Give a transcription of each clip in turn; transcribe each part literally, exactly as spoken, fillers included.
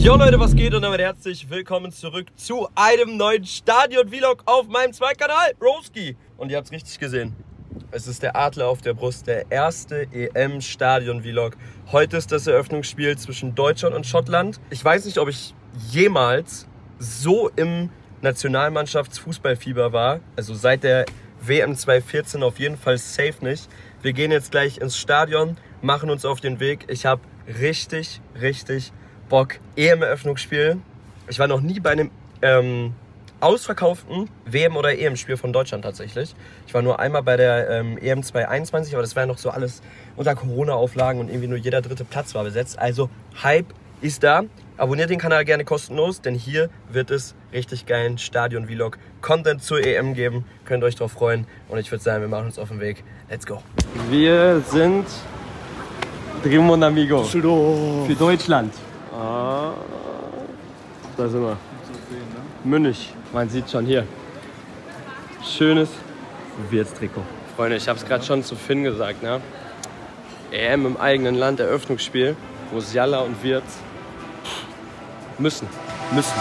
Jo Leute, was geht und damit herzlich willkommen zurück zu einem neuen Stadion-Vlog auf meinem zweiten Kanal, Broski. Und ihr habt es richtig gesehen, es ist der Adler auf der Brust, der erste E M-Stadion-Vlog. Heute ist das Eröffnungsspiel zwischen Deutschland und Schottland. Ich weiß nicht, ob ich jemals so im Nationalmannschaftsfußballfieber war, also seit der W M zwanzig vierzehn auf jeden Fall safe nicht. Wir gehen jetzt gleich ins Stadion, machen uns auf den Weg. Ich habe richtig, richtig Bock. E M-Eröffnungsspiel. Ich war noch nie bei einem ähm, ausverkauften W M- oder E M-Spiel von Deutschland tatsächlich. Ich war nur einmal bei der ähm, E M zwanzig einundzwanzig, aber das war ja noch so alles unter Corona-Auflagen und irgendwie nur jeder dritte Platz war besetzt. Also Hype ist da. Abonniert den Kanal gerne kostenlos, denn hier wird es richtig geilen Stadion-Vlog Content zur E M geben. Könnt euch drauf freuen und ich würde sagen, wir machen uns auf den Weg. Let's go. Wir sind Mon Amigo für Deutschland. Ah, da sind wir. Münnig, man sieht schon hier. Schönes Wirtstrikot. Freunde, ich habe es gerade schon zu Finn gesagt, ne? E M im eigenen Land, Eröffnungsspiel. Musiala und Wirtz müssen, müssen.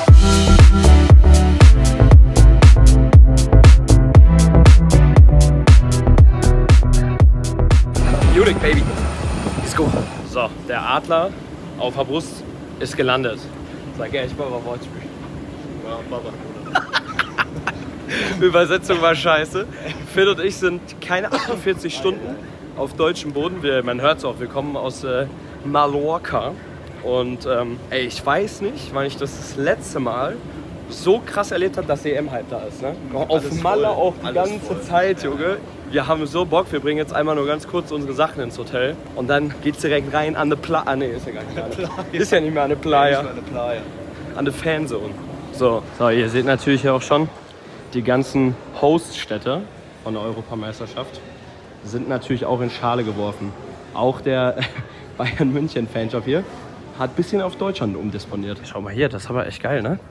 Munich, Baby. Let's go. So, der Adler auf der Brust ist gelandet. Sag ehrlich, Baba, Wortspiel. Ja, Baba. Übersetzung war scheiße. Phil und ich sind keine achtundvierzig Stunden auf deutschem Boden. Wir, man hört es auch, wir kommen aus äh, Mallorca. Und ähm, ey, ich weiß nicht, weil ich das das letzte Mal so krass erlebt habe, dass E M-Hype da ist. Ne? Auf Malle auch die ganze voll. Zeit, Junge. Wir haben so Bock, wir bringen jetzt einmal nur ganz kurz unsere Sachen ins Hotel. Und dann geht's direkt rein an eine Playa. Ah, nee, ist ja gar nicht mehr. Ist ja nicht mehr eine Playa. An eine Fanzone. So, so, ihr seht natürlich auch schon, die ganzen Hoststädte von der Europameisterschaft sind natürlich auch in Schale geworfen. Auch der Bayern München Fanshop hier hat ein bisschen auf Deutschland umdisponiert. Schau mal hier, das ist aber echt geil, ne?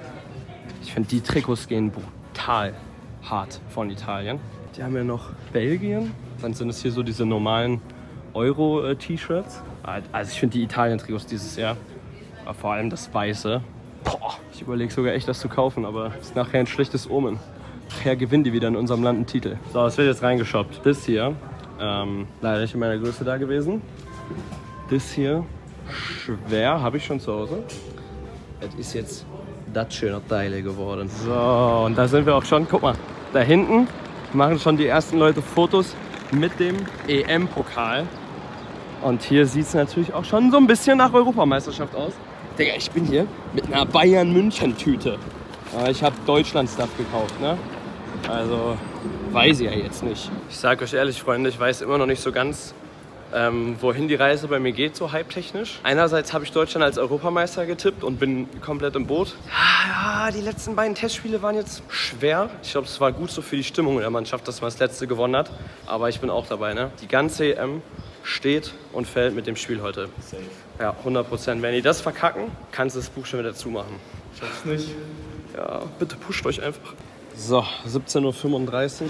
Ich finde, die Trikots gehen brutal hart von Italien. Die haben ja noch Belgien. Dann sind es hier so diese normalen Euro-T-Shirts. Also ich finde die Italien-Trikots dieses Jahr, aber vor allem das Weiße. Boah, ich überlege sogar echt, das zu kaufen, aber es ist nachher ein schlechtes Omen. Nachher gewinnen die wieder in unserem Land einen Titel. So, es wird jetzt reingeshoppt. Das hier, ähm, leider nicht in meiner Größe da gewesen. Das hier, schwer, habe ich schon zu Hause. Es ist jetzt das schöne Teile geworden. So, und da sind wir auch schon. Guck mal, da hinten machen schon die ersten Leute Fotos mit dem E M-Pokal. Und hier sieht es natürlich auch schon so ein bisschen nach Europameisterschaft aus. Digga, ich bin hier mit einer Bayern-München-Tüte. Ich habe Deutschland-Stuff gekauft, ne? Also, weiß ich ja jetzt nicht. Ich sage euch ehrlich, Freunde, ich weiß immer noch nicht so ganz, ähm, wohin die Reise bei mir geht, so hype-technisch. Einerseits habe ich Deutschland als Europameister getippt und bin komplett im Boot. Ja, die letzten beiden Testspiele waren jetzt schwer. Ich glaube, es war gut so für die Stimmung in der Mannschaft, dass man das letzte gewonnen hat. Aber ich bin auch dabei, ne? Die ganze E M steht und fällt mit dem Spiel heute. Safe. Ja, hundert Prozent. Wenn die das verkacken, kannst du das Buch schon wieder zumachen. Ich schaff's nicht. Ja, bitte pusht euch einfach. So, siebzehn Uhr fünfunddreißig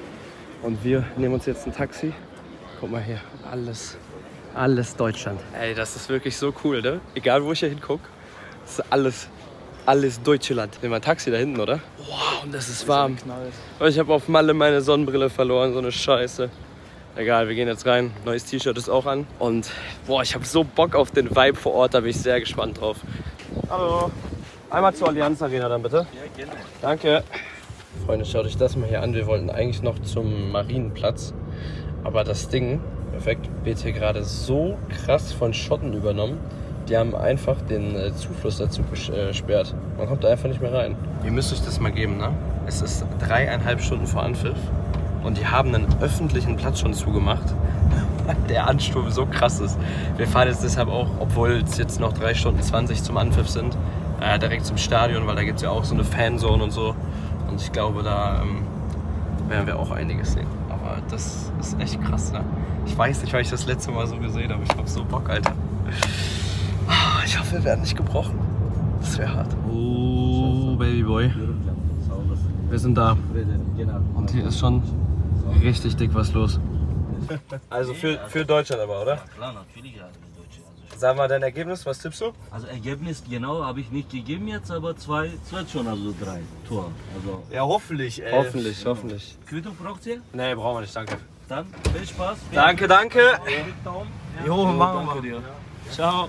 und wir nehmen uns jetzt ein Taxi. Guck mal hier, alles, alles Deutschland. Ey, das ist wirklich so cool, ne? Egal, wo ich hier hingucke, das ist alles, alles Deutschland. Nehmen wir ein Taxi da hinten, oder? Wow, und das ist warm. Ich habe auf Malle meine Sonnenbrille verloren, so eine Scheiße. Egal, wir gehen jetzt rein. Neues T-Shirt ist auch an. Und boah, ich habe so Bock auf den Vibe vor Ort, da bin ich sehr gespannt drauf. Hallo. Einmal zur Allianz Arena dann bitte. Ja, gerne. Danke. Freunde, schaut euch das mal hier an. Wir wollten eigentlich noch zum Marienplatz. Aber das Ding, perfekt, wird hier gerade so krass von Schotten übernommen. Die haben einfach den äh, Zufluss dazu gesperrt. Man kommt da einfach nicht mehr rein. Ihr müsst euch das mal geben, ne? Es ist dreieinhalb Stunden vor Anpfiff. Und die haben einen öffentlichen Platz schon zugemacht, weil der Ansturm so krass ist. Wir fahren jetzt deshalb auch, obwohl es jetzt noch drei Stunden zwanzig zum Anpfiff sind, äh, direkt zum Stadion, weil da gibt es ja auch so eine Fanzone und so. Und ich glaube, da ähm, werden wir auch einiges sehen. Aber das ist echt krass, ne? Ich weiß nicht, weil ich das letzte Mal so gesehen habe. Ich hab so Bock, Alter. Ich hoffe, wir werden nicht gebrochen. Das wäre hart. Oh, Babyboy. Wir sind da. Und hier ist schon richtig dick was los. Also für, für Deutschland aber, oder? Klar, natürlich, ja, für Deutschland. Sag mal dein Ergebnis, was tippst du? Also Ergebnis genau habe ich nicht gegeben jetzt, aber zwei, zwei schon, also drei Tor. Also Ja, hoffentlich, ey. Hoffentlich, hoffentlich. Quittung braucht ihr? Nee, brauchen wir nicht, danke. Dann viel Spaß. Danke, danke. Jo, machen wir. dir. Ciao.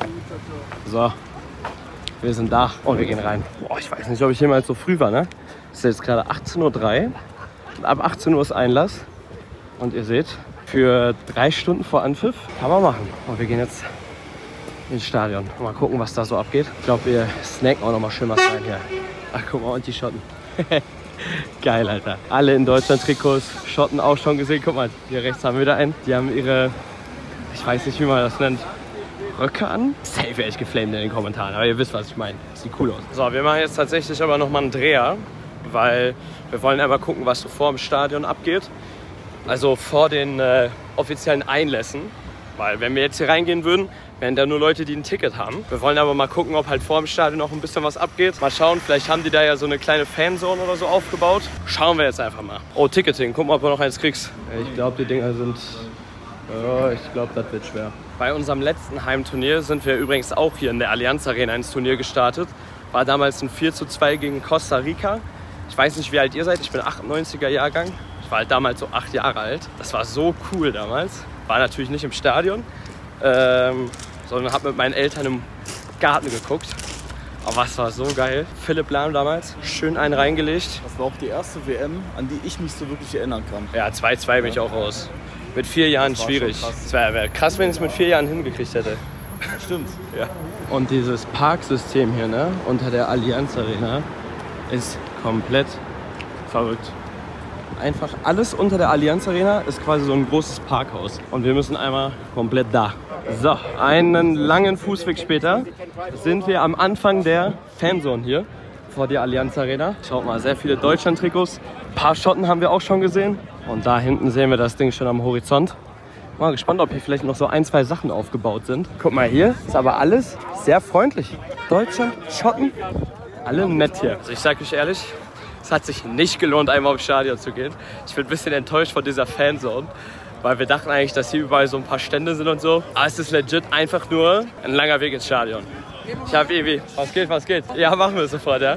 So, wir sind da und wir gehen rein. Boah, ich weiß nicht, ob ich jemals so früh war, ne? Es ist jetzt gerade achtzehn Uhr drei und ab achtzehn Uhr ist Einlass. Und ihr seht, für drei Stunden vor Anpfiff kann man machen. Und wir gehen jetzt ins Stadion. Mal gucken, was da so abgeht. Ich glaube, wir snacken auch noch mal schön was rein hier. Ach, guck mal, und die Schotten. Geil, Alter. Alle in Deutschland Trikots. Schotten auch schon gesehen. Guck mal, hier rechts haben wir wieder einen. Die haben ihre, ich weiß nicht, wie man das nennt, Röcke an. Safe werde ich geflamed in den Kommentaren, aber ihr wisst, was ich meine. Sieht cool aus. So, wir machen jetzt tatsächlich aber noch mal einen Dreher, weil wir wollen einmal gucken, was so vor dem Stadion abgeht. Also vor den äh, offiziellen Einlässen. Weil wenn wir jetzt hier reingehen würden, wären da nur Leute, die ein Ticket haben. Wir wollen aber mal gucken, ob halt vor dem Stadion noch ein bisschen was abgeht. Mal schauen, vielleicht haben die da ja so eine kleine Fanzone oder so aufgebaut. Schauen wir jetzt einfach mal. Oh, Ticketing. Guck mal, ob du noch eins kriegst. Ich glaube, die Dinger sind... Oh, ich glaube, das wird schwer. Bei unserem letzten Heimturnier sind wir übrigens auch hier in der Allianz Arena ins Turnier gestartet. War damals ein vier zu zwei gegen Costa Rica. Ich weiß nicht, wie alt ihr seid. Ich bin achtundneunziger Jahrgang. Ich war halt damals so acht Jahre alt. Das war so cool damals. War natürlich nicht im Stadion, ähm, sondern habe mit meinen Eltern im Garten geguckt. Aber es war so geil. Philipp Lahm damals, schön einen reingelegt. Das war auch die erste W M, an die ich mich so wirklich erinnern kann. Ja, zwei zwei bin ich auch raus. Mit vier Jahren schwierig. Es wäre wär krass, wenn ich es mit vier Jahren hingekriegt hätte. Stimmt. Ja. Und dieses Parksystem hier, ne, unter der Allianz Arena ist komplett verrückt. Einfach alles unter der Allianz Arena ist quasi so ein großes Parkhaus. Und wir müssen einmal komplett da. So, einen langen Fußweg später sind wir am Anfang der Fanzone hier vor der Allianz Arena. Schaut mal, sehr viele Deutschland-Trikots. Ein paar Schotten haben wir auch schon gesehen. Und da hinten sehen wir das Ding schon am Horizont. Mal gespannt, ob hier vielleicht noch so ein, zwei Sachen aufgebaut sind. Guck mal, hier ist aber alles sehr freundlich. Deutschland, Schotten, alle nett hier. Also ich sage euch ehrlich, es hat sich nicht gelohnt, einmal aufs Stadion zu gehen. Ich bin ein bisschen enttäuscht von dieser Fanzone, weil wir dachten eigentlich, dass hier überall so ein paar Stände sind und so. Aber es ist legit einfach nur ein langer Weg ins Stadion. Ich habe Evi. Was geht, was geht? Ja, machen wir sofort, ja.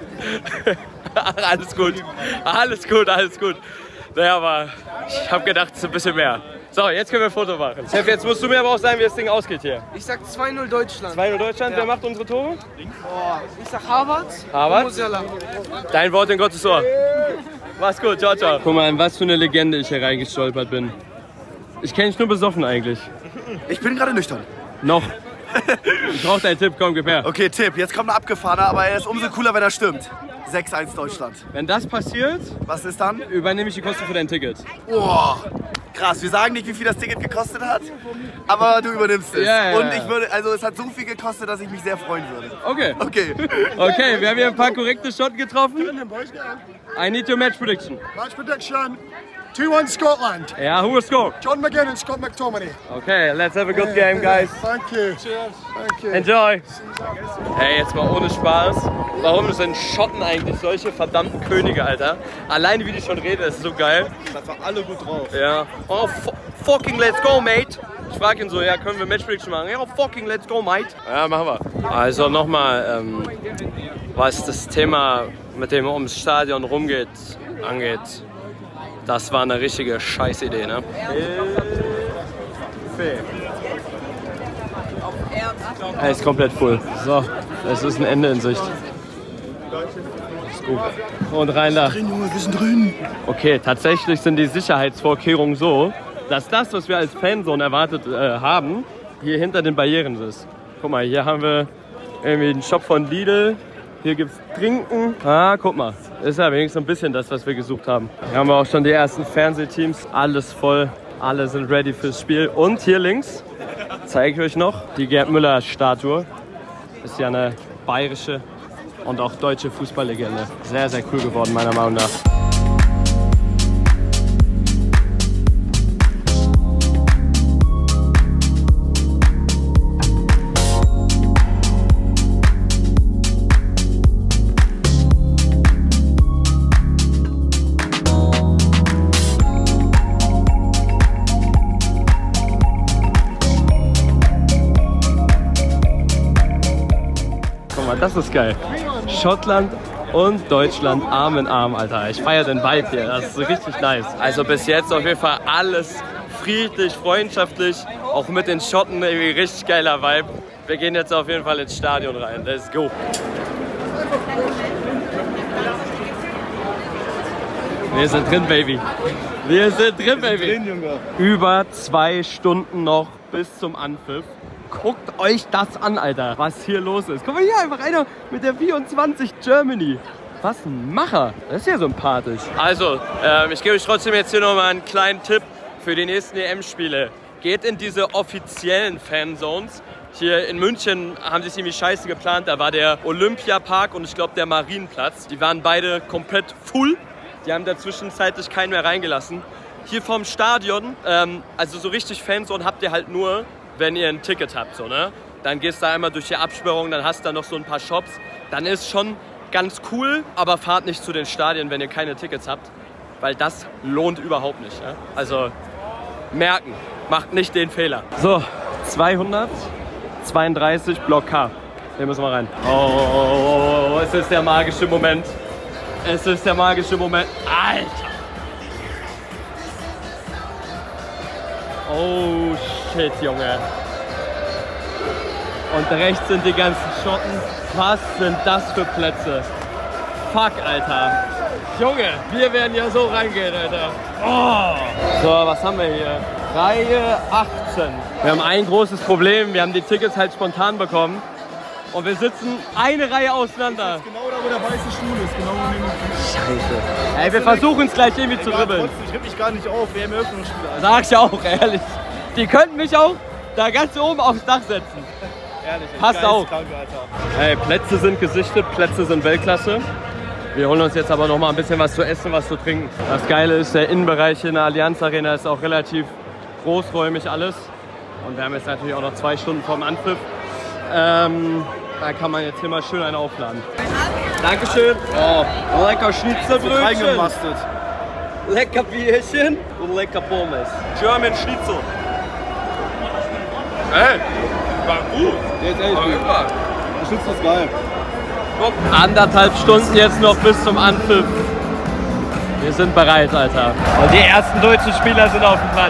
Alles gut. Alles gut, alles gut. Naja, aber ich habe gedacht, es ist ein bisschen mehr. So, jetzt können wir ein Foto machen. Chef, jetzt musst du mir aber auch sagen, wie das Ding ausgeht hier. Ich sag zwei null Deutschland. zwei null Deutschland, ja. Wer macht unsere Tore? Oh, ich sag Harvard. Harvard? Musiala. Dein Wort in Gottes Ohr. Mach's gut, ciao, ciao. Guck mal, in was für eine Legende ich hier reingestolpert bin. Ich kenne dich nur besoffen eigentlich. Ich bin gerade nüchtern. Noch. Ich brauch deinen Tipp, komm, gib her. Okay, Tipp. Jetzt kommt ein Abgefahrener, aber er ist umso cooler, wenn er stimmt. sechs eins Deutschland. Wenn das passiert, Was ist dann? übernehme ich die Kosten für dein Ticket. Boah. Krass, wir sagen nicht, wie viel das Ticket gekostet hat, aber du übernimmst es. Ja, ja, Und ja. ich würde, also es hat so viel gekostet, dass ich mich sehr freuen würde. Okay. Okay. Okay, wir haben hier ein paar korrekte Schotten getroffen. I need your match prediction. Match prediction, two one Scotland. Ja, who will score? John McGinn and Scott McTominay. Okay, let's have a good game, guys. Thank you. Cheers. Thank you. Enjoy. Hey, jetzt mal ohne Spaß. Warum sind Schotten eigentlich solche verdammten Könige, Alter? Alleine wie die schon reden, das ist so geil. Das war alle gut drauf. Ja. Oh, fucking let's go, mate. Ich frage ihn so, ja, können wir Match Prediction machen? Ja, fucking let's go, mate. Ja, machen wir. Also nochmal, ähm, was das Thema mit dem ums Stadion rumgeht, angeht. Das war eine richtige Scheißidee, ne? Er ist komplett voll. So, es ist ein Ende in Sicht. Ist gut. Und rein da. Junge, wir sind drin. Okay, tatsächlich sind die Sicherheitsvorkehrungen so, dass das, was wir als Fanzone erwartet äh, haben, hier hinter den Barrieren ist. Guck mal, hier haben wir irgendwie einen Shop von Lidl. Hier gibt es Trinken. Ah, guck mal. Ist ja wenigstens ein bisschen das, was wir gesucht haben. Hier haben wir auch schon die ersten Fernsehteams. Alles voll. Alle sind ready fürs Spiel. Und hier links zeige ich euch noch die Gerd Müller-Statue. Ist ja eine bayerische und auch deutsche Fußballlegende. Sehr, sehr cool geworden, meiner Meinung nach. das ist geil. Schottland und Deutschland Arm in Arm, Alter. Ich feiere den Vibe hier, das ist richtig nice. Also bis jetzt auf jeden Fall alles friedlich, freundschaftlich. Auch mit den Schotten irgendwie richtig geiler Vibe. Wir gehen jetzt auf jeden Fall ins Stadion rein. Let's go. Wir sind drin, Baby. Wir sind drin, Baby. Drin, Junge. Über zwei Stunden noch bis zum Anpfiff. Guckt euch das an, Alter, was hier los ist. Guck mal hier, einfach einer mit der vierundzwanzig Germany. Was ein Macher. Das ist ja sympathisch. Also, ähm, ich gebe euch trotzdem jetzt hier nochmal einen kleinen Tipp für die nächsten E M-Spiele. Geht in diese offiziellen Fanzones. Hier in München haben sie es irgendwie scheiße geplant. Da war der Olympiapark und ich glaube der Marienplatz. Die waren beide komplett full. Die haben da zwischenzeitlich keinen mehr reingelassen. Hier vorm Stadion, ähm, also so richtig Fanzone habt ihr halt nur, wenn ihr ein Ticket habt. So, ne? Dann gehst du da einmal durch die Absperrung, dann hast du da noch so ein paar Shops. Dann ist schon ganz cool, aber fahrt nicht zu den Stadien, wenn ihr keine Tickets habt. Weil das lohnt überhaupt nicht. Ja? Also merken, macht nicht den Fehler. So, zweihundertzweiunddreißig Block K. Hier müssen wir rein. Oh, oh, oh, oh, es ist der magische Moment. Es ist der magische Moment. Alter! Oh shit, Junge. Und rechts sind die ganzen Schotten. Was sind das für Plätze? Fuck, Alter. Junge, wir werden ja so reingehen, Alter. Oh. So, was haben wir hier? Reihe achtzehn. Wir haben ein großes Problem. Wir haben die Tickets halt spontan bekommen. Und wir sitzen eine Reihe auseinander. Genau da, wo der weiße Stuhl ist. Genau neben dem Scheiße. Ey, wir versuchen es gleich irgendwie zu dribbeln. Ich ripp mich gar nicht auf, wir haben Eröffnungsspiele. Sag ich auch, ehrlich. Die könnten mich auch da ganz oben aufs Dach setzen. Ehrlich, passt auf. Krank, Alter. Hey, Plätze sind gesichtet, Plätze sind Weltklasse. Wir holen uns jetzt aber noch mal ein bisschen was zu essen, was zu trinken. Das Geile ist, der Innenbereich in der Allianz Arena ist auch relativ großräumig alles. Und wir haben jetzt natürlich auch noch zwei Stunden vorm Anpfiff. Ähm, da kann man jetzt hier mal schön einen aufladen. Dankeschön. Oh, lecker Schnitzelbrötchen. Reingemastet. Lecker Bierchen und lecker Pommes. German Schnitzel. Ey, war gut. Der ist echt gut. Der Schnitzel ist geil. Anderthalb Stunden jetzt noch bis zum Anpfiff. Wir sind bereit, Alter. Und die ersten deutschen Spieler sind auf dem Platz.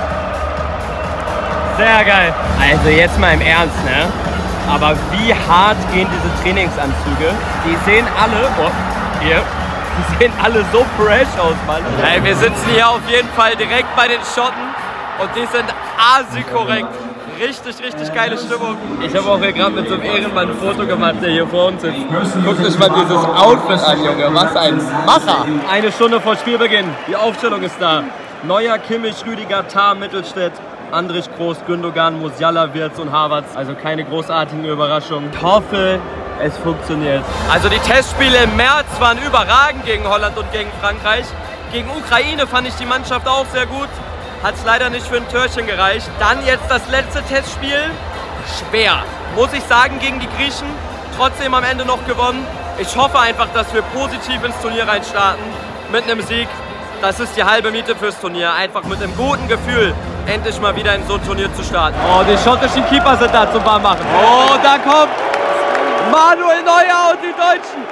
Sehr geil. Also jetzt mal im Ernst, ne? Aber wie hart gehen diese Trainingsanzüge? Die sehen alle, oh, hier, die sehen alle so fresh aus, Mann. Hey, wir sitzen hier auf jeden Fall direkt bei den Schotten und die sind asi-korrekt. Richtig, richtig geile Stimmung. Ich habe auch hier gerade mit so einem Ehrenmann ein Foto gemacht, der hier vor uns sitzt. Guckt euch mal dieses Outfit an, Junge. Was ein Macher. Eine Stunde vor Spielbeginn. Die Aufstellung ist da. Neuer, Kimmich, Rüdiger, Tah, Mittelstädt, Andrich, Groß, Gündogan, Musiala, Wirtz und Havertz. Also keine großartigen Überraschungen. Ich hoffe, es funktioniert. Also die Testspiele im März waren überragend gegen Holland und gegen Frankreich. Gegen Ukraine fand ich die Mannschaft auch sehr gut. Hat es leider nicht für ein Törchen gereicht. Dann jetzt das letzte Testspiel. Schwer, muss ich sagen, gegen die Griechen. Trotzdem am Ende noch gewonnen. Ich hoffe einfach, dass wir positiv ins Turnier reinstarten. Mit einem Sieg. Das ist die halbe Miete fürs Turnier. Einfach mit einem guten Gefühl endlich mal wieder in so ein Turnier zu starten. Oh, die schottischen Keeper sind da zum Warmmachen. Oh, da kommt Manuel Neuer und die Deutschen.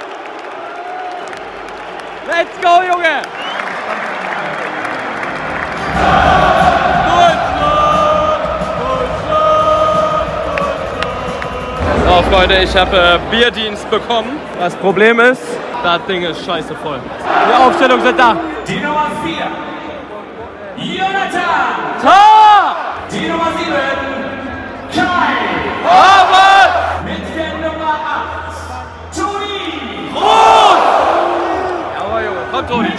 Let's go, Junge! So, Freunde, ich habe äh, Bierdienst bekommen. Das Problem ist, das Ding ist scheiße voll. Die Aufstellungen sind da. Die Nummer vier, Jonathan. Tor! Die Nummer sieben, Kai. Havertz! Mit der Nummer acht, Toni. Groß! Jawohl, Junge, komm, Toni.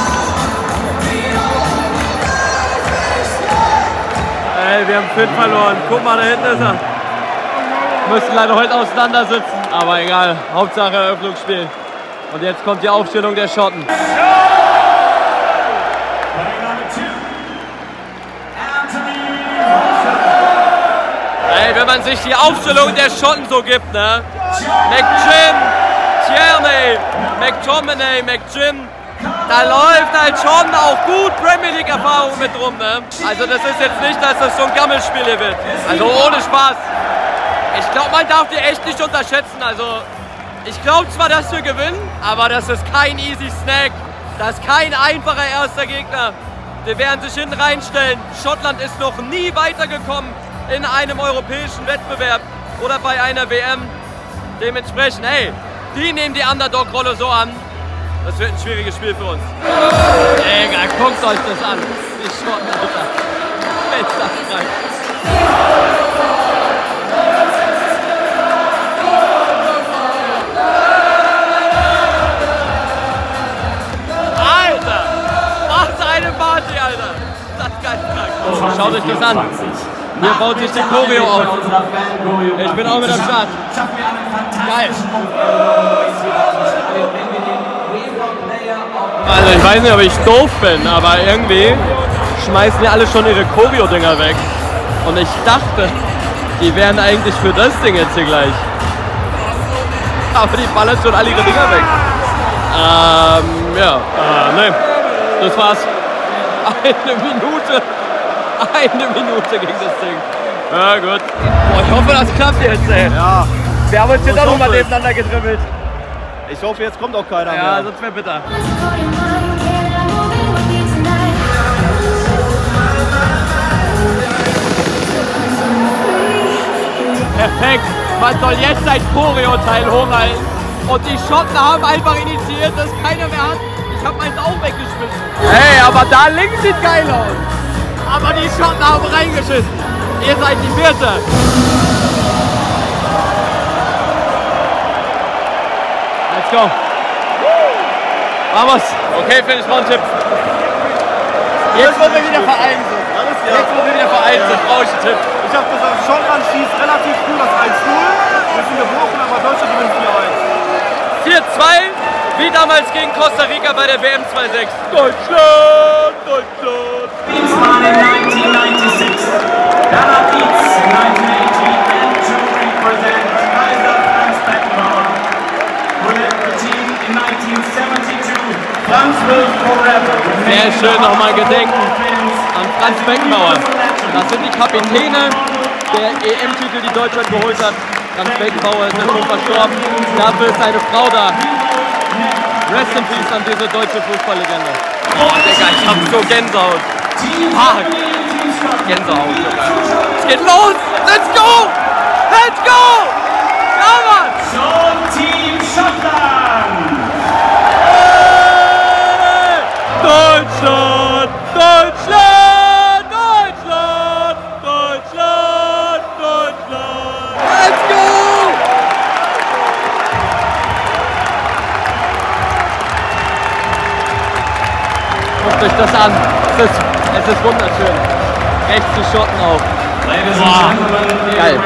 Ey, wir haben Finn verloren. Guck mal, da hinten ist er. Müssen leider heute auseinandersitzen, aber egal. Hauptsache Eröffnungsspiel. Und jetzt kommt die Aufstellung der Schotten. Ey, wenn man sich die Aufstellung der Schotten so gibt, ne? McJim, Tierney, McTominay, McJim. Da läuft halt schon auch gut Premier League Erfahrung mit rum, ne? Also das ist jetzt nicht, dass das so ein Gammelspiel hier wird. Also ohne Spaß. Ich glaube, man darf die echt nicht unterschätzen. Also Ich glaube zwar, dass wir gewinnen, aber das ist kein easy Snack. Das ist kein einfacher erster Gegner. Die werden sich hinten reinstellen. Schottland ist noch nie weitergekommen in einem europäischen Wettbewerb oder bei einer W M. Dementsprechend, hey, die nehmen die Underdog-Rolle so an. Das wird ein schwieriges Spiel für uns. Digga, guckt euch das an. Die Schotten, Alter. Ist das krank. Alter! Was eine Party, Alter! Das ist geil krank. Schaut euch das an. Hier baut sich die Choreo auf. Ich bin auch mit am Start. Geil. Also ich weiß nicht, ob ich doof bin, aber irgendwie schmeißen ja alle schon ihre Choreo-Dinger weg. Und ich dachte, die wären eigentlich für das Ding jetzt hier gleich. Aber die ballern schon alle ihre Dinger weg. Ähm, ja, äh, ne. Das war's. Eine Minute. Eine Minute ging das Ding. Ja, gut. Boah, ich hoffe, das klappt jetzt, ey. Ja. Wir haben uns jetzt auch nochmal nebeneinander gedribbelt. Ich hoffe, jetzt kommt auch keiner Ja, mehr. sonst wäre bitter. Perfekt. Man soll jetzt sein Choreo-Teil hochhalten. Und die Schotten haben einfach initiiert, dass keiner mehr hat. Ich hab meins auch weggeschmissen. Hey, aber da links sieht geil aus. Aber die Schotten haben reingeschissen. Ihr seid die Vierte. Let's go. Vamos. Okay, Finish One Tipp. Jetzt, wo wir wieder vereint sind. Alles ja. Jetzt, wo wir wieder vereint sind, brauche ich einen Tipp. Ich habe gesagt, Schottland schießt relativ früh das eins null. Wir sind gebrochen, aber Deutschland gewinnt vier eins. vier zwei, wie damals gegen Costa Rica bei der W M zwei sechs. Deutschland, Deutschland. Wiesmann in nineteen ninety-six, Dana Dietz in nineteen eighty, and to represent Kaiser Franz Beckenbauer, who led the team in nineteen seventy-two. Franz will forever. Sehr schön nochmal gedenken an Franz Beckenbauer. Das sind die Kapitäne der E M-Titel, die Deutschland geholt hat. Franz Beckenbauer ist schon verstorben. Dafür ist seine Frau da. Rest in peace an diese deutsche Fußballlegende. Boah, Digga, ich hab so Gänsehaut. Ah, Gänsehaut. Es geht los! Let's go! Let's go! Ja, Mann! So, Team Schottland! Hey! Deutschland! Deutschland! Deutschland! Deutschland! Deutschland! Let's go! Guckt euch das an. Es ist, es ist wunderschön. Rechts die Schotten auch. Ladies and gentlemen, Geil.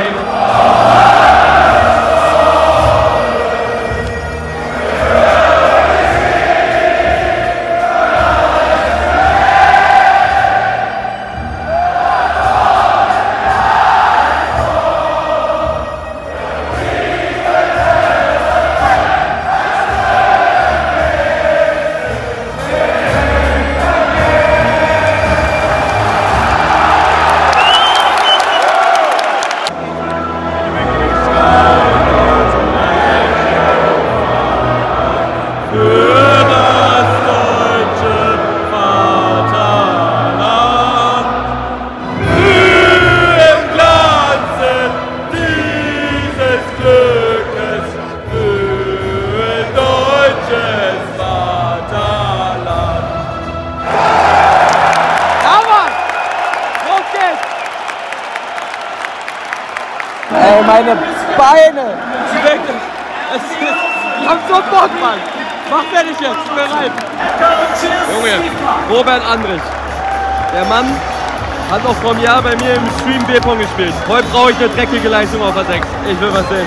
Ey, meine Beine! Wirklich! Es ist, ich hab so Bock, Mann! Mach fertig jetzt, ich bin bereit! Junge, Robert Andrich. Der Mann hat noch vor einem Jahr bei mir im Stream B-Pong gespielt. Heute brauche ich eine dreckige Leistung auf der sechs. Ich will was sehen.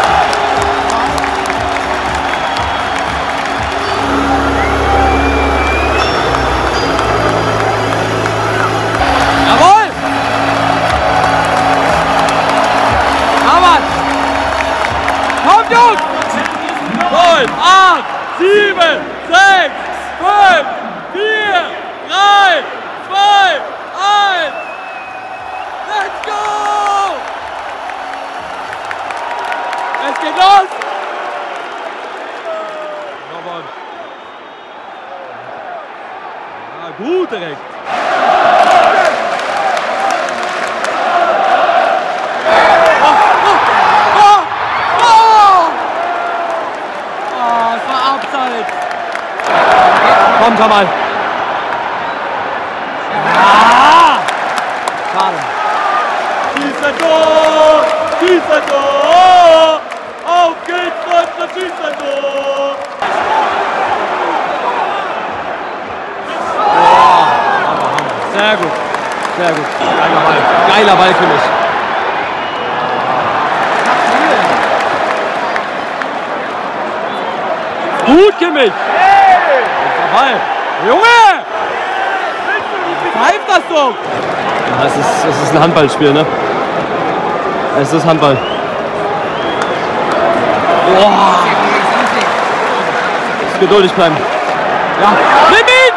Jawohl! Hammer! Kommt, Jungs! neun, acht, sieben, sechs, fünf, vier, drei, zwei, eins! Let's go! Es geht los! gut direkt. Komm, Jamal. Ja! Schade. Schieß ein Tor! Schieß ein Tor! Auf geht's, Deutschland, schieß ein Tor! Oh, sehr gut. Sehr gut. Geiler Ball. Geiler Ball für mich. Gut, Kimmich! Ball. Junge! Pfeift das doch! Ja, es ist, es ist ein Handballspiel, ne? Es ist Handball. Boah! Jetzt geduldig bleiben. Ja! Nimm ihn!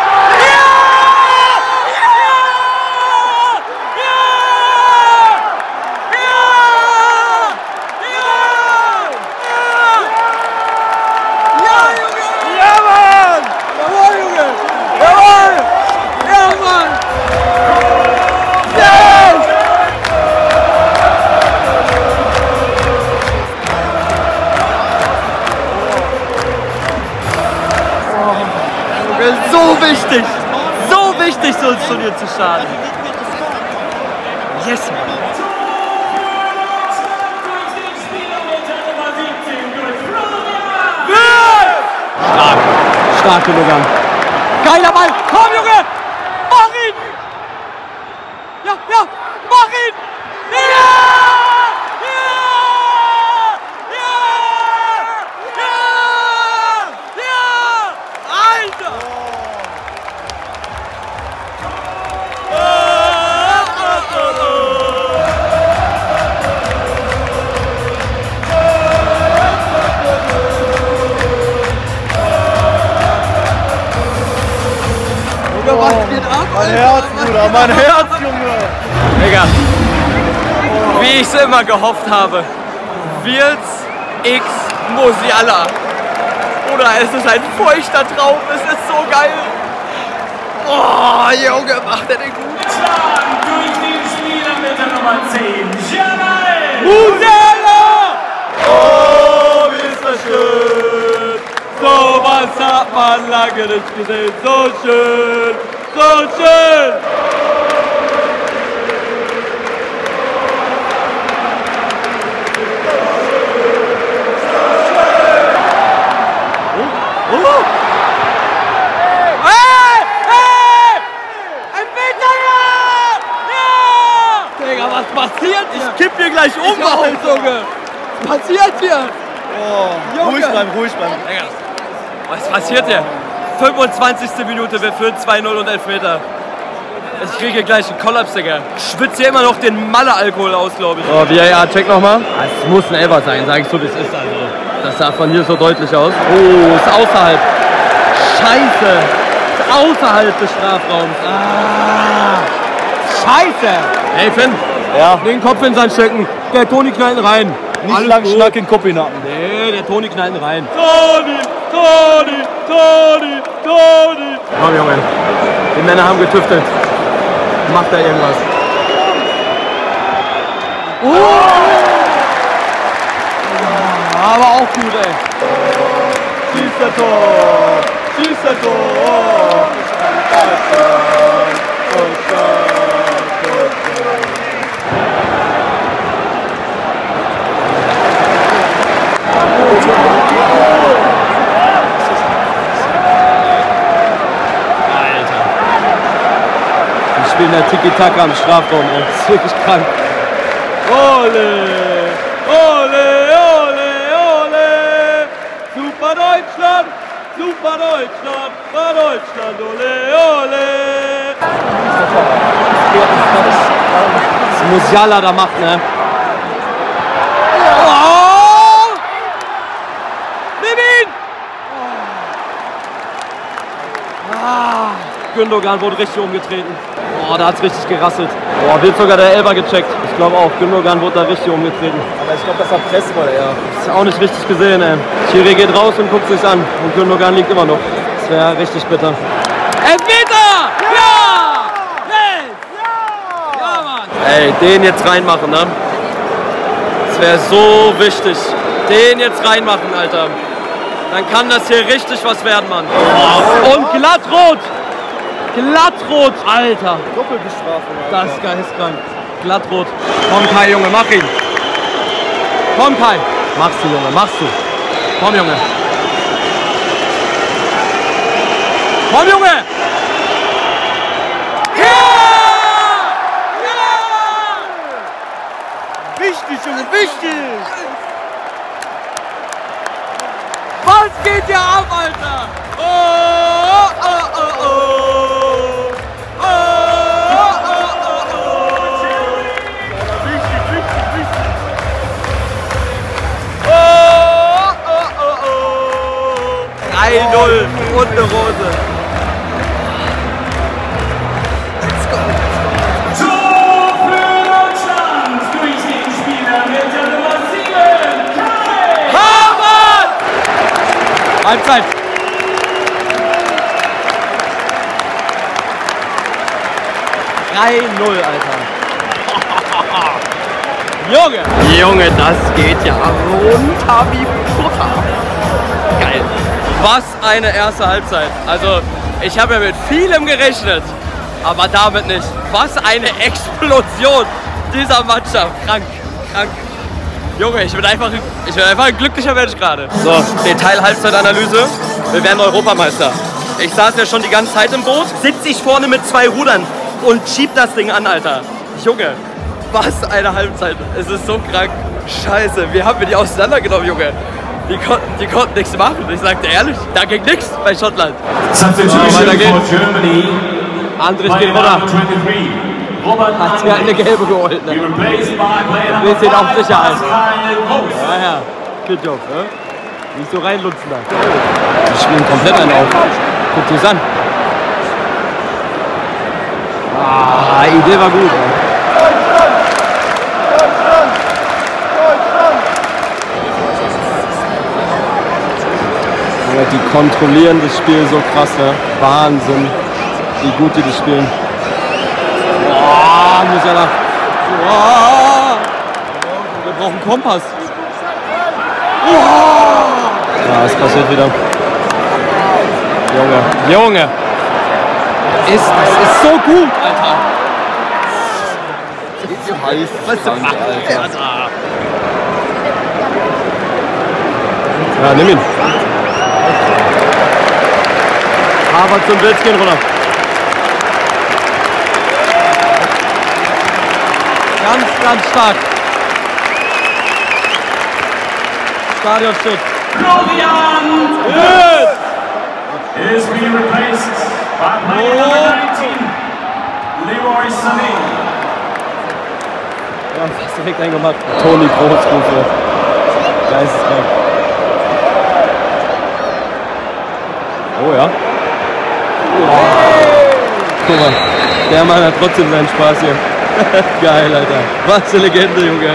So wichtig, so wichtig, so ins Turnier zu starten. Yes, Mann. Stark, stark genug an. Geiler Ball, komm Junge, mach ihn! Ja, ja, mach ihn! Ja! Mein Herz, Bruder, mein Herz, Junge! Digga, wie ich es immer gehofft habe. Wirtz x Musiala. Oder es ist ein feuchter Traum, es ist so geil. Oh, Junge, macht er den gut. Durch den Spieler mit der Nummer zehn, Jamal Musiala! Oh, wie ist das schön! So was hat man lange nicht gesehen. So schön, so schön! Was passiert hier? Ich kipp hier gleich um, Junge! Was passiert hier? Oh, ruhig bleiben, ruhig bleiben. Was passiert hier? fünfundzwanzigste Minute, wir führen zwei null und Elfmeter. Ich kriege gleich einen Kollaps, Digga. Ich schwitze hier immer noch den Malle-Alkohol aus, glaube ich. Oh, V A R, check nochmal. Es muss ein Elfer sein, sage ich so, wie es ist. Also, das sah von hier so deutlich aus. Oh, ist außerhalb. Scheiße. Ist außerhalb des Strafraums. Ah. Scheiße. Hey, Finn. Ja. Den Kopf in den Sand stecken. Der Toni knallt ihn rein. Nicht Alles lang gut. Schnack in Kopinacken. Nee, der Toni knallt ihn rein. Toni, Toni, Toni, Toni. Komm, Junge. Die Männer haben getüftelt. Macht da irgendwas. Oh. Aber auch gut, ey. Schießt der Tor. Schießt der Tor. Die spielen der Tiki-Taka am Strafraum, ey. Das ist wirklich krank. Ole! Ole, ole, ole! Super Deutschland! Super Deutschland! Super Deutschland! Ole, ole! Was Musiala da macht, ne? Oh! Nimm ihn! Ah! Gündogan wurde richtig umgetreten. Oh, da hat's richtig gerasselt. Boah, wird sogar der Elfer gecheckt. Ich glaube auch, Gündogan wurde da richtig umgetreten. Aber ich glaube, das war Pressball, ja. Ist auch nicht richtig gesehen, ey. Schiri geht raus und guckt sich's an. Und Gündogan liegt immer noch. Das wäre richtig bitter. Elfmeter! Ja! Yes! Ja, Mann! Ey, den jetzt reinmachen, ne? Das wäre so wichtig. Den jetzt reinmachen, Alter. Dann kann das hier richtig was werden, Mann. Und glattrot! Glattrot, Alter! Doppelbestrafung. Das ist geisteskrank. Glattrot. Komm Kai, Junge, mach ihn. Komm Kai. Machst du, Junge, machst du. Komm, Junge. Komm, Junge! Ja! Ja! Wichtig, Junge, wichtig! Was geht hier ab, Alter? Oh, oh, oh, oh. Oh, oh, oh, oh. Wichtig, wichtig, wichtig! Oh, oh, oh, oh. drei null und eine Rose. Tor für Deutschland durch den Spieler mit der Nummer sieben, Kai Havertz! Halbzeit. drei null, Alter. Junge! Junge, das geht ja runter wie Butter. Geil. Was eine erste Halbzeit. Also, ich habe ja mit vielem gerechnet, aber damit nicht. Was eine Explosion dieser Mannschaft. Krank, krank. Junge, ich bin einfach, ich bin einfach ein glücklicher Mensch gerade. So, Detail-Halbzeitanalyse. Wir werden Europameister. Ich saß ja schon die ganze Zeit im Boot, sitze ich vorne mit zwei Rudern und schieb das Ding an, Alter. Junge, was eine Halbzeit. Es ist so krank. Scheiße, wie haben wir die auseinandergenommen, Junge? Die konnten, die konnten nichts machen. Ich sag dir ehrlich, da ging nichts bei Schottland. Substitution weiter geht's. for Germany. Andrich geht runter. twenty-three. Robert Hat sich eine gelbe geholt. Ne? He replaced by player Wir sind auf five, Sicherheit. Pascal Groß. Ja, ja. Good job, ne? Nicht so reinlunzen da. Die spielen komplett einen auf. Guck dir's an. Ah, die Idee war gut. Ja. Die kontrollieren das Spiel so krass, ne? Wahnsinn, wie gut die das spielen. Boah, Musiala. Boah. Wir brauchen Kompass. Boah. Ja, es passiert wieder. Junge, Junge. Ist, das ist so gut, Alter. Was du machst, Alter. Ja, nimm ihn. Havertz und Wirtz gehen runter. Ganz, ganz stark. Stadion steht. Florian Wirtz! is being replaced by player number nineteen, Leroy Sané. Ja, fast direkt eingemacht. Toni Großrufe. Geisteskrank. Oh ja. Guck mal, der Mann hat trotzdem seinen Spaß hier. Geil, Alter. Was eine Legende, Junge.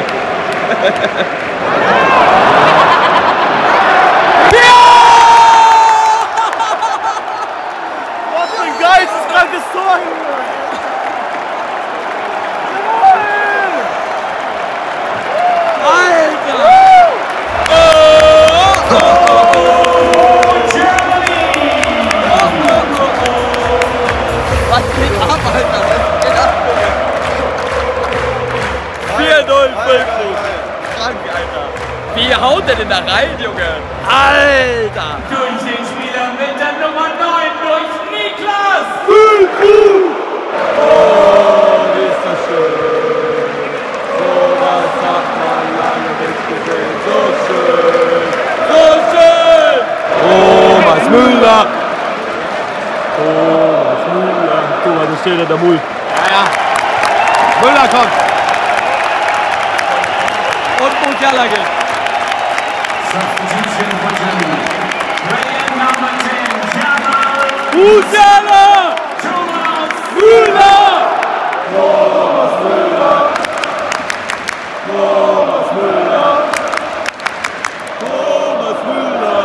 Was für ein geisteskrankes Tor, Junge! Alter! Was geht ab, Alter? Was geht ab, Junge? vier null fünfzig. Krank, Alter. Wie haut der denn da rein, Junge? Alter! Durch den Spieler mit der Nummer neun, durch Niklas. Oh, wie ist das schön. So was hat man lange nicht gesehen. So schön. So schön. Thomas Müller. Thomas Müller. Guck mal, da steht der Mull. Ja, ja. Müller kommt. Und Musiala geht. Substitution for Germany. Player number ten, Jamal Musiala. Thomas Müller. Thomas Müller. Thomas Müller. Thomas Müller.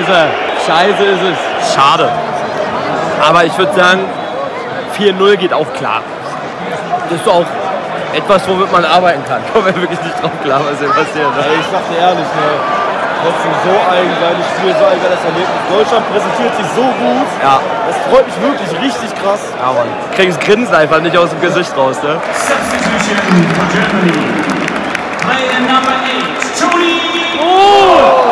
Scheiße. Scheiße ist es. Schade. Aber ich würde sagen, vier null geht auch klar. Das ist auch etwas, womit man arbeiten kann. Kommen wir wirklich nicht drauf klar, was hier passiert. Ne? Ich sag dir ehrlich, ne, trotzdem so eigenweilig Spiel, so eigenweilig das Erlebnis. Deutschland präsentiert sich so gut. Ja. Das freut mich wirklich richtig krass. Ja, Mann. Kriegst Grinsen einfach nicht aus dem Gesicht raus, ne? Substitution for Germany. Player number eight, Toni. Oh!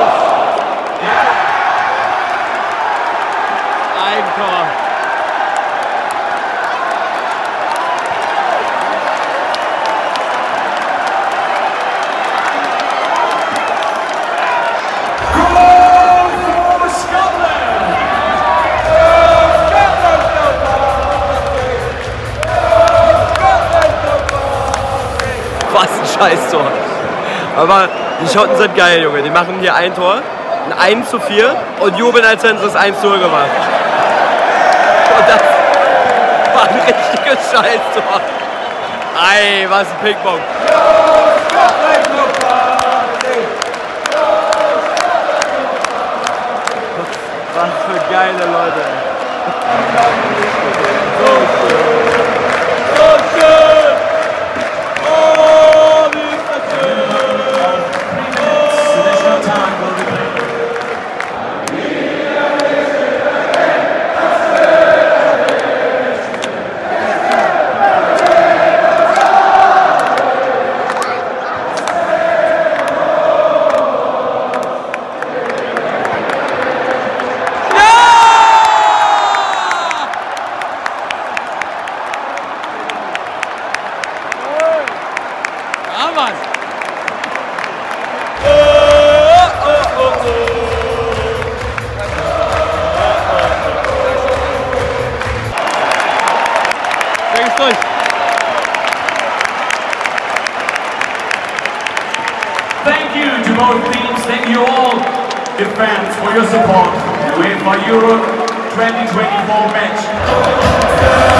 Eigentor. Was ein Scheißtor. Aber die Schotten sind geil, Junge. Die machen hier ein Tor, ein eins zu vier und jubeln, als hätten sie es eins zu null gemacht. Und das war ein richtiges Scheißtor. Ey, was ein Ping-Pong. Was für geile Leute. So schön. So schön. Oh, wie ist das schön. Additional time will be played. Ja, Mann. Steig es durch. Thank you to both teams. Thank you all, the fans, for your support. The UEFA Euro twenty twenty-four match.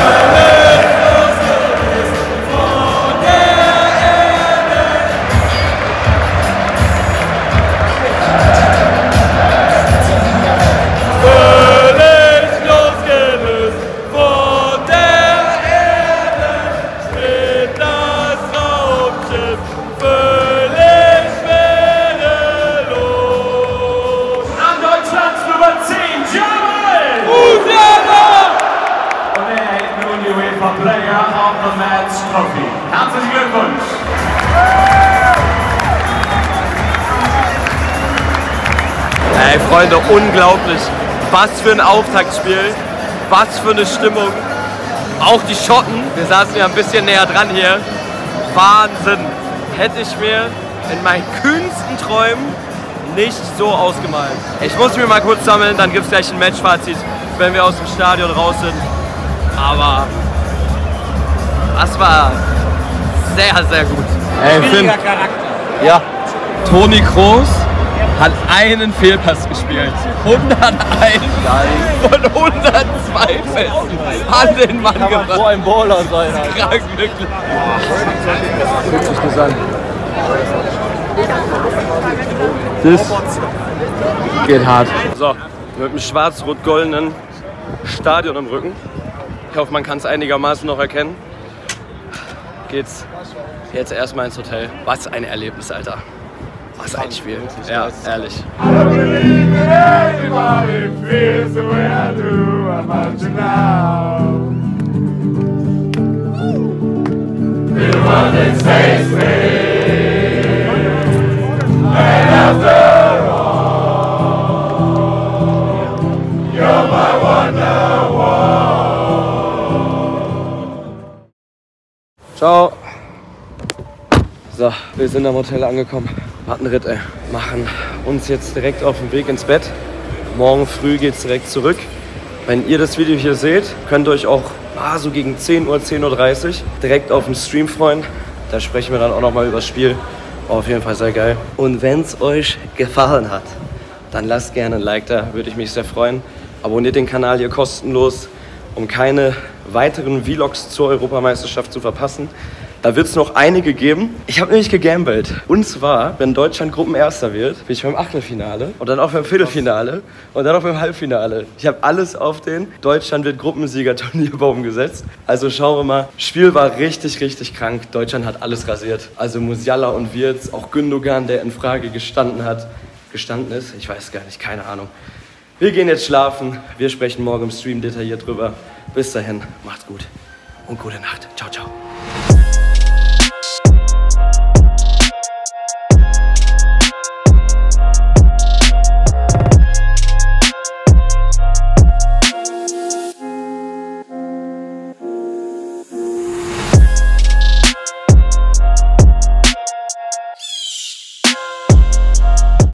Völlig losgelöst von der Erde steht das Raumschiff, völlig schwerelos. An Deutschlands Nummer zehn, Germany! Musiala! Und er erhält nun die UEFA Player of the Match Trophy. Herzlichen Glückwunsch! Ey, Freunde, unglaublich. Was für ein Auftaktspiel. Was für eine Stimmung. Auch die Schotten, wir saßen ja ein bisschen näher dran hier. Wahnsinn. Hätte ich mir in meinen kühnsten Träumen nicht so ausgemalt. Ich muss mich mal kurz sammeln, dann gibt es gleich ein Matchfazit, wenn wir aus dem Stadion raus sind. Aber das war sehr, sehr gut. Ey, Finn. Ja. Toni Kroos hat einen Fehlpass gespielt. hunderteins von hundertzwei Pässen an den Mann gebracht. So ein Baller sein. Alter. Krank, wirklich. Guckt sich das an. Das geht hart. So, mit dem schwarz-rot-goldenen Stadion im Rücken. Ich hoffe, man kann es einigermaßen noch erkennen. Geht's jetzt erstmal ins Hotel. Was ein Erlebnis, Alter. Was ein Spiel. Ja, ehrlich. Ciao. So, wir sind am Hotel angekommen. Warten Ritt, ey. Machen uns jetzt direkt auf den Weg ins Bett. Morgen früh geht's direkt zurück. Wenn ihr das Video hier seht, könnt ihr euch auch ah, so gegen zehn Uhr, zehn Uhr dreißig direkt auf den Stream freuen. Da sprechen wir dann auch noch mal über das Spiel. War auf jeden Fall sehr geil. Und wenn es euch gefallen hat, dann lasst gerne ein Like da, würde ich mich sehr freuen. Abonniert den Kanal hier kostenlos, um keine weiteren Vlogs zur Europameisterschaft zu verpassen. Da wird es noch einige geben. Ich habe nämlich gegambelt. Und zwar, wenn Deutschland Gruppenerster wird, bin ich beim Achtelfinale und dann auch beim Viertelfinale und dann auch beim Halbfinale. Ich habe alles auf den Deutschland wird Gruppensieger-Turnierbaum gesetzt. Also schauen wir mal. Spiel war richtig, richtig krank. Deutschland hat alles rasiert. Also Musiala und Wirtz, auch Gündogan, der in Frage gestanden hat. Gestanden ist? Ich weiß gar nicht, keine Ahnung. Wir gehen jetzt schlafen. Wir sprechen morgen im Stream detailliert drüber. Bis dahin, macht's gut und gute Nacht. Ciao, ciao.